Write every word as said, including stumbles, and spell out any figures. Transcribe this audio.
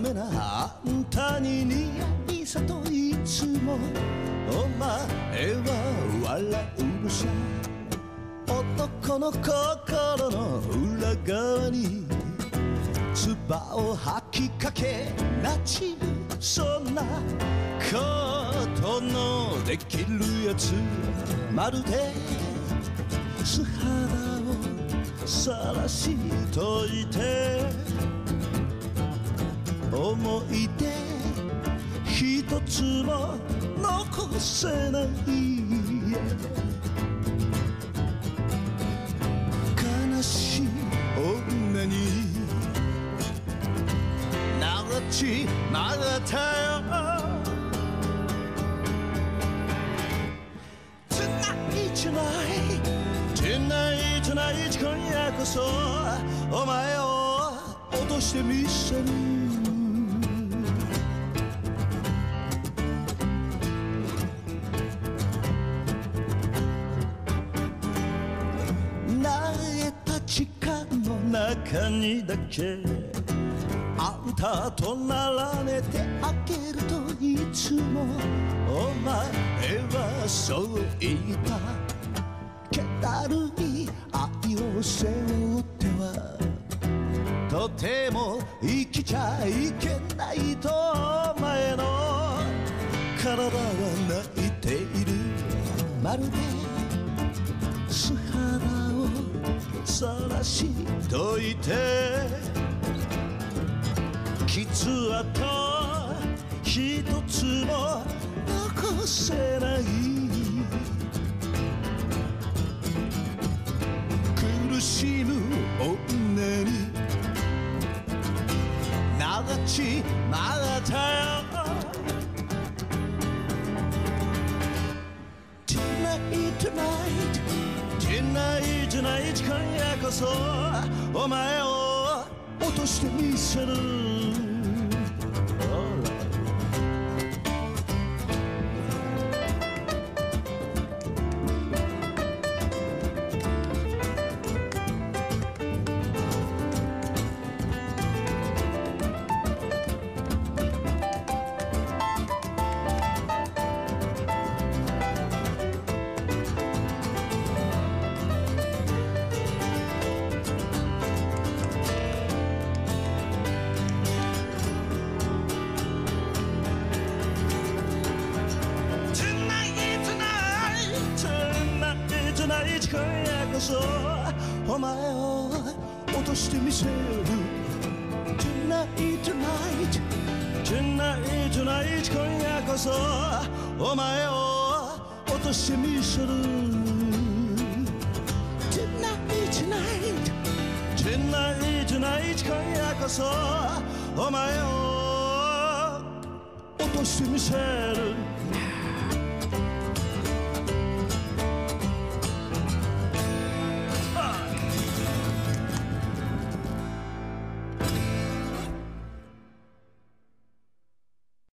めなあんたに似合いさといつもお前は笑うのさ男の心の裏側に唾を吐きかけなちるそんなことのできるやつまるで素肌を晒しといて思い出一つも残せない悲しい女になっちまったよ Tonight, tonight, tonight, tonight 今夜こそお前を落としてみせる慣れた時間の中にだけあんたと並べてあげるといつもお前はそう言った気だるい愛を背負ってはとても生きちゃいけないとお前の体は泣いているまるで素肌を晒しといて傷跡一つも残せない苦しむ女になっちまったよ Tonight, tonight, tonight, tonight 今夜こそお前を落としてみせる今夜こそお前を落としてみせる Tonight, tonight, tonight, tonight 今夜こそお前を落としてみせる Tonight, tonight, tonight, tonight 今夜こそお前を落としてみせる